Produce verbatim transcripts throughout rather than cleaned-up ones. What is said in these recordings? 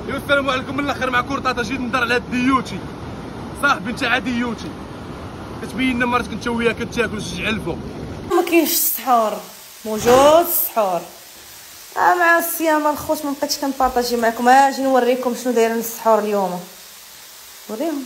يا السلام عليكم. من الاخر مع كورطاطا جيت نهضر على ديوتي صاحبي نتاع ديوتي، كتبين لنا مرات كنت وياها كتاكل شجع الفوق. ما كاينش السحور، موجود السحور اه مع الصيام الخوت. ما بقيتش كنبارطاجي معكم، اجي نوريكم شنو دايرين السحور اليوم. وريهم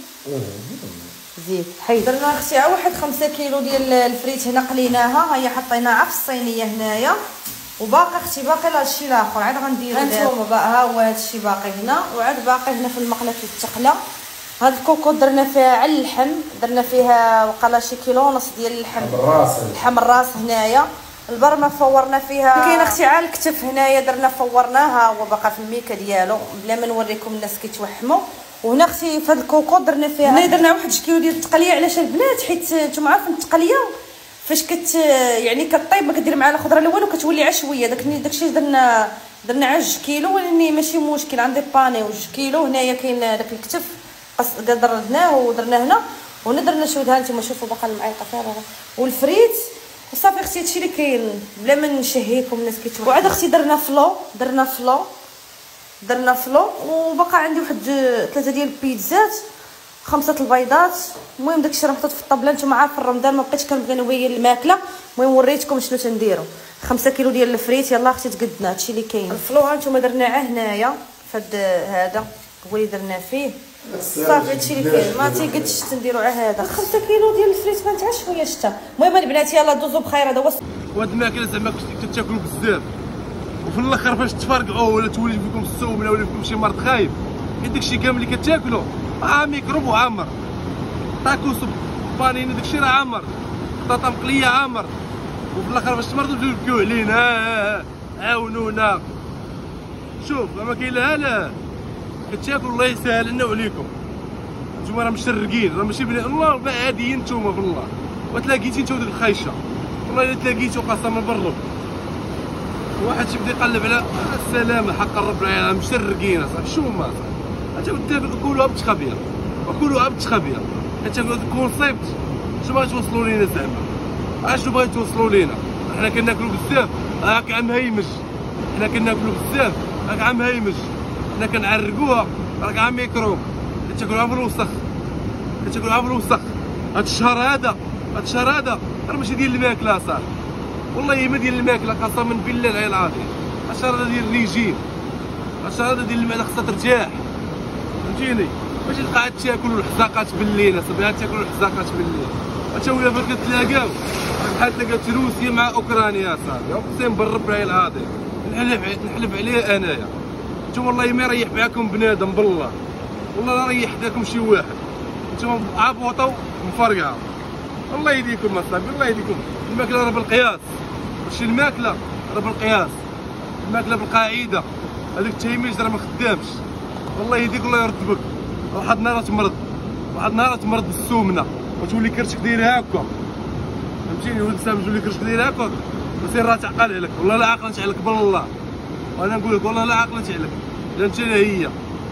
زيد حيد. درنا اختي عا واحد خمسة كيلو ديال الفريت هنا قليناها، هي حطيناها في الصينيه هنايا، وباقي اختي باقي لها الشيء الاخر عاد غنديرو. هانتوما بقى ها هو هذا الشيء باقي هنا، وعاد باقي هنا في المقله كيتقلى. هاد الكوكوط درنا فيها على اللحم، درنا فيها وقاله شي كيلو ونص ديال اللحم الراس، اللحم الراس هنايا. البرمه فورنا فيها. كاين اختي عا الكتف هنايا درنا فورناها، هو باقي في الميكه ديالو بلا ما نوريكم الناس كيتوحموا. وهنا اختي في هاد الكوكوط درنا فيها هنا درنا واحد كيلو ديال التقليه. علاش البنات؟ حيت نتوما عارفين التقليه فاش كت يعني كطيب ما كدير معها لا خضره لا والو، كتولي عشويه. داك داكشي درنا درنا عا جوج كيلو، ولاني ماشي مشكل عندي باني وجوج كيلو. هنايا كاين داك الكتف قدرناه ودرنا هنا، وهنا درنا شويه. ها نتوما شوفوا باقا المعيقه فيها والفريت وصافي. اختي هادشي اللي كاين بلا ما نشهيكم الناس كيتوقعوا. وعاد اختي درنا فلو درنا فلو درنا فلو وبقى عندي واحد ثلاثه ديال البيتزات، خمسه البيضات. المهم داكشي راه محطوط في الطابله. نتوما عارفين رمضان ما بقيتش كنبغي نبين الماكله. المهم وريتكم شنو تنديروا. خمسة كيلو ديال الفريت. يلا اختي تقدنا هادشي اللي كاين. الفلو ها نتوما درناه هنايا فهاد هذا هو اللي درنا فيه صافي. هادشي اللي كاين ما تيقدش تنديروا على هذا. خمسة كيلو ديال الفريت ما نتعش شويه شتا. المهم البنات يلا دوزوا بخير. هذا هو وهاد الماكله زعما كتاكلوا بزاف، وفي الاخر فاش تفرقعوا ولا تولي فيكم السومنه ولا فيكم شي مرض خايب، حيت داكشي كامل اللي كتاكلوا راه ميكروب وعامر. طاكوس بانيني داكشي راه عامر، بطاطا مقليه عامر، وفي الاخر فاش تمرضوا تجيو تبكيو علينا عاونونا. شوف ما كاين لا لا كتاكلوا الله يسهل لنا وعليكم. نتوما راه مشرقين، راه ماشي بني الله ما عاديين نتوما بالله. وتلاقيتي نتا وديك الخايشه والله الا تلاقيتو قسما بالرب. واحد تيبدا يقلب على السلامه حق رب العالمين. مشرقين اصاحبي. شو ما اصاحبي انت كلوها بالتخبيه وكلوها بالتخبيه. حيت هذا الكونسيبت شنو بغا توصلوا لينا زعما؟ اشنو بغا توصلوا لينا؟ حنا كناكلوا بزاف هاك عم هيمج، حنا كناكلوا بزاف هاك عم هيمج، حنا كنعرقوها راك عم ميكروب. كتاكلوها بالوسخ كتاكلوها بالوسخ. هاد الشهر هذا هاد الشهر هذا راه ماشي ديال الماكله اصاحبي، والله ما ديال الماكله قسما بالله العلي العظيم. هاد الشهر هذا ديال الريجيم، هاد الشهر هذا ديال المعده خاصها ترتاح فهمتيني. ماشي تبقى عاد تاكل الحزاقات بالليل اصاحبي، عاد تاكل الحزاقات بالليل. حتى ولا فاش كتلاقاو بحال تلاقات روسيا مع اوكرانيا اصاحبي. اقسم بالرب العلي العظيم نحلف نحلف عليه انايا. نتوما والله ما يريح معاكم بنادم بالله، والله لا ريح داكم شي واحد. نتوما عابوطو مفرقعه. الله يهديكم اصاحبي الله يهديكم. الماكله راه بالقياس، ماشي الماكله راه بالقياس، الماكله بالقاعده. هذاك التهميش راه ما خدامش. الله يهديك الله يرد بك. واحد النهار تمرض، واحد النهار تمرض بالسومنه وتولي كرشك داير هاكا فهمتيني. ولد سام تولي كرشك داير هاكا وسير راه تعقل عليك. والله لا عقلت عليك بالله، وانا نقول لك والله لا عقلت عليك. لا انت لا هي.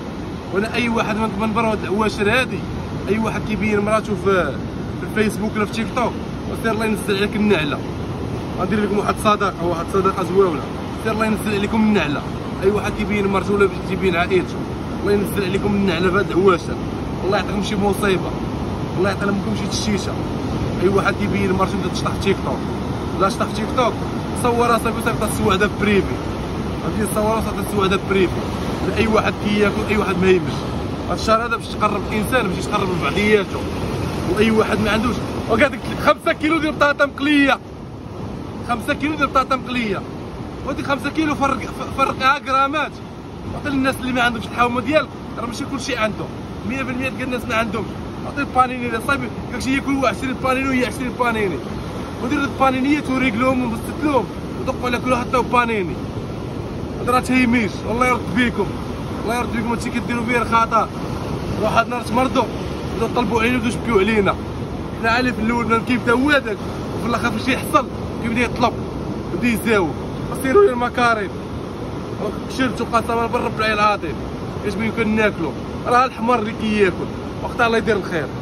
وانا اي واحد من منبر هاد العواشر هادي، اي واحد كيبين مراته في الفيسبوك ولا في تيك توك وسير الله ينزل عليك النعله. غندير لكم واحد الصداقه واحد الصداقه زويونه. سير الله ينزل عليكم النعله. اي واحد كيبين مرته ولا كيبين عائلته الله ينزل عليكم النعله في هاد العواشر. الله يعطيكم شي مصيبه، الله يعطي لكم شي تشيشه. اي واحد كيبين مرته بدا تشطح تيك توك لا شطح تيك توك صورها صافي صيفط السواعده في بريفي. غادي صورها صيفط السواعده في بريفي. اي واحد كياكل اي واحد ما يهمش. هاد الشهر هذا باش تقرب الانسان باش يتقرب لبعضياته. واي واحد ما عندوش وكادك خمسة كيلو ديال بطاطا مقليه، خمسة كيلو ديال بطاطا مقليه. وديك خمسة كيلو فرق فرقها غرامات. عطي للناس اللي ما عندهمش الحومه ديالك، راه ماشي كلشي عندهم. مية بالمية ديال الناس ما عندهمش. عطي البانيني صاحبي داكشي ياكل هو عشرين بانيني وهي عشرين بانيني. ودير البانينيات وريقلهم وبسط لهم ودقوا على كل واحد حطاو بانيني. هذا راه تهيميش. الله يرد بيكم الله يرد بيكم. هادشي كديروا فيه خطا. واحد النهار تمرضوا بداو طلبوا علينا بداو يبكيو علينا. حنا عارف في الاول كيف بدا هو هذاك، وفي الاخر فاش يحصل كيبدا يطلب ويبدا يزاوب. سيروا لي المكارم شربتو قسما بالرب العلي العظيم. اش بغيو كناكلو؟ راه الحمار اللي كياكل وقتها الله يدير الخير.